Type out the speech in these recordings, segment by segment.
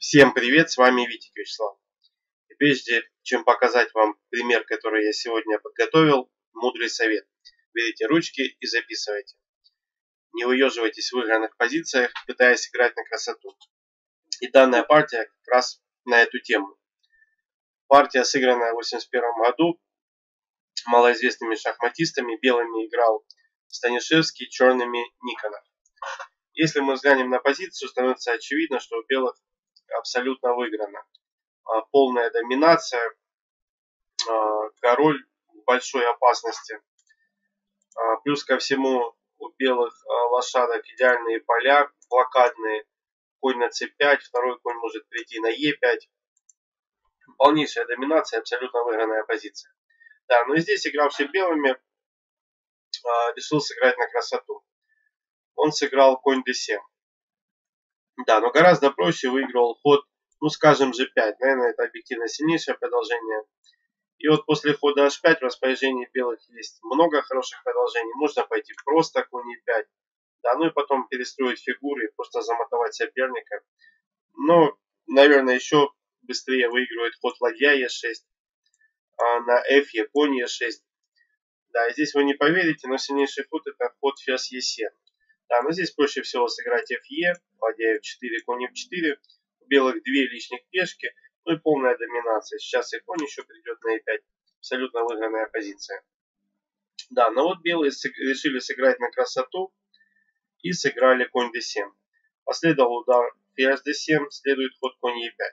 Всем привет, с вами Витя Вячеслав. И прежде чем показать вам пример, который я сегодня подготовил, мудрый совет. Берите ручки и записывайте. Не выеживайтесь в выигранных позициях, пытаясь играть на красоту. И данная партия как раз на эту тему. Партия, сыгранная в 1981 году малоизвестными шахматистами. Белыми играл Станишевский, черными Никонов. Если мы взглянем на позицию, становится очевидно, что у белых абсолютно выиграно. Полная доминация, король в большой опасности. Плюс ко всему у белых лошадок идеальные поля, блокадные. Конь на c5, второй конь может прийти на e5. Полнейшая доминация, абсолютно выигранная позиция. Да, но здесь игравший белыми решил сыграть на красоту. Он сыграл конь d7. Да, но гораздо проще выиграл ход, ну скажем, g5. Наверное, это объективно сильнейшее продолжение. И вот после хода h5 в распоряжении белых есть много хороших продолжений. Можно пойти просто конь e5. Да, ну и потом перестроить фигуры и просто замотовать соперника. Но, наверное, еще быстрее выигрывает ход ладья e6. На f конь e6. Да, и здесь вы не поверите, но сильнейший ход это ход ферзь e7. Да, но здесь проще всего сыграть fe, ладья f4, конь f4. У белых две лишних пешки. Ну и полная доминация. Сейчас и конь еще придет на e5. Абсолютно выигранная позиция. Да, но вот белые решили сыграть на красоту и сыграли конь d7. Последовал удар ферзь d7, следует ход конь e5.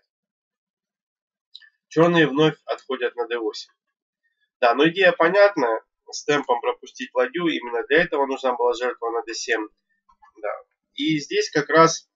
Черные вновь отходят на d8. Да, но идея понятна. С темпом пропустить ладью. Именно для этого нужна была жертва на d7. Да. И здесь как раз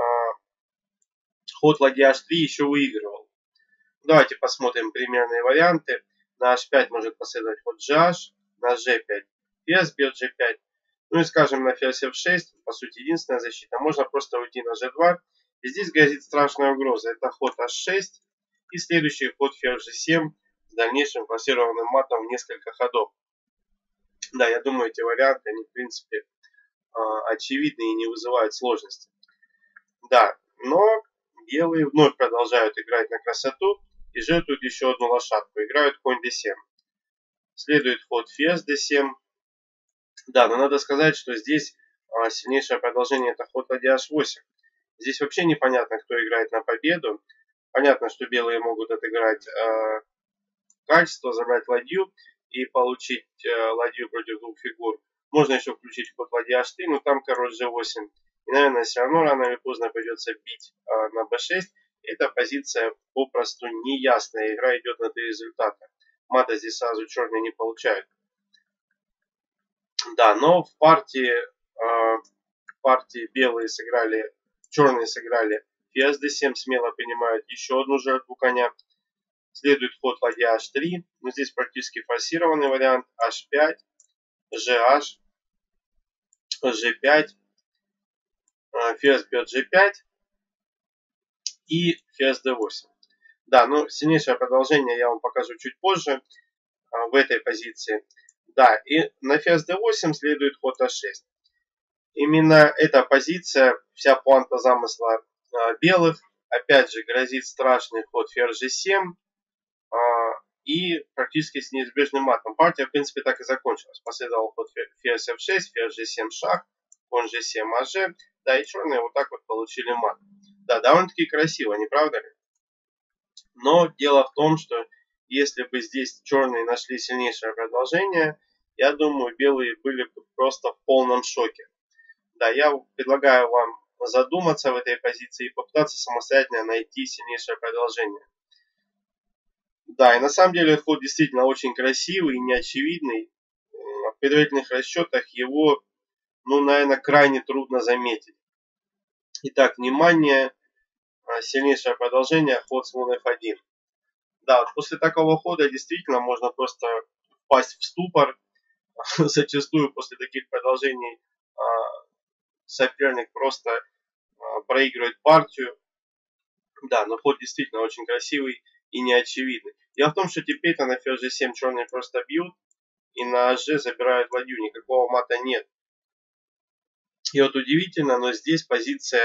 ход ладья h3 еще выигрывал. Давайте посмотрим примерные варианты. На h5 может последовать ход gh, на g5 ферзь бьет g5. Ну и скажем на ферзь f6, по сути единственная защита. Можно просто уйти на g2. И здесь грозит страшная угроза. Это ход h6 и следующий ход ферзь g7 с дальнейшим форсированным матом в несколько ходов. Да, я думаю, эти варианты, они в принципе очевидны и не вызывают сложности. Да, но белые вновь продолжают играть на красоту и жертвуют еще одну лошадку. Играют конь d7. Следует ход ферзь d7. Да, но надо сказать, что здесь сильнейшее продолжение это ход ладья h8. Здесь вообще непонятно, кто играет на победу. Понятно, что белые могут отыграть качество, забрать ладью и получить ладью против двух фигур. Можно еще включить ход ладья h3, но там король g8. И, наверное, все равно рано или поздно придется бить на b6. Эта позиция попросту неясная. Игра идет на 3 результата. Мата здесь сразу черные не получают. Да, но в партии белые сыграли, черные сыграли ферзь d7, смело принимают еще одну жертву коня. Следует ход ладья h3, но здесь практически форсированный вариант h5, gh, g5, ферзь бьет g5 и ферзь d8. Да, ну сильнейшее продолжение я вам покажу чуть позже в этой позиции. Да, и на ферзь d8 следует ход h6. Именно эта позиция, вся планка замысла белых, опять же грозит страшный ход ферзь g7 и практически с неизбежным матом. Партия, в принципе, так и закончилась. Последовал ход ферзь f6, ферзь g7 шах, конь g7 аж. Да, и черные вот так вот получили мат. Да, довольно-таки красиво, не правда ли? Но дело в том, что если бы здесь черные нашли сильнейшее продолжение, я думаю, белые были бы просто в полном шоке. Да, я предлагаю вам задуматься в этой позиции и попытаться самостоятельно найти сильнейшее продолжение. Да, и на самом деле ход действительно очень красивый и неочевидный. В предварительных расчетах его, ну, наверное, крайне трудно заметить. Итак, внимание, сильнейшее продолжение, ход слон f1. Да, вот после такого хода действительно можно просто впасть в ступор. Зачастую после таких продолжений соперник просто проигрывает партию. Да, но ход действительно очень красивый и неочевидный. Дело в том, что теперь-то на ферзь g7 черные просто бьют и на аж забирают ладью, никакого мата нет. И вот удивительно, но здесь позиция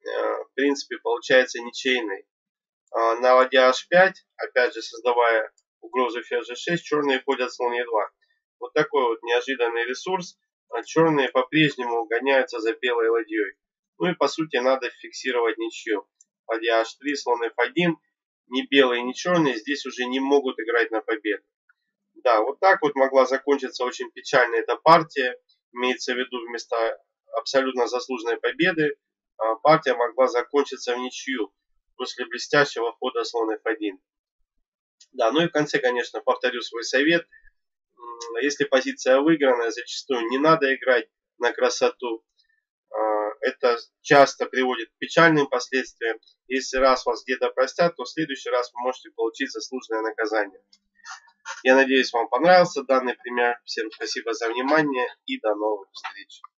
в принципе, получается ничейной. На ладья h5, опять же, создавая угрозу ферзь g6, черные ходят слон e2. Вот такой вот неожиданный ресурс. Черные по-прежнему гоняются за белой ладьей. Ну и по сути надо фиксировать ничью. Ладья h3, слон f1. Ни белые, ни черные здесь уже не могут играть на победу. Да, вот так вот могла закончиться очень печально эта партия. Имеется в виду, вместо абсолютно заслуженной победы партия могла закончиться в ничью после блестящего хода слон f1. Да, ну и в конце, конечно, повторю свой совет. Если позиция выигранная, зачастую не надо играть на красоту. Это часто приводит к печальным последствиям. Если раз вас где-то простят, то в следующий раз вы можете получить заслуженное наказание. Я надеюсь, вам понравился данный пример. Всем спасибо за внимание и до новых встреч.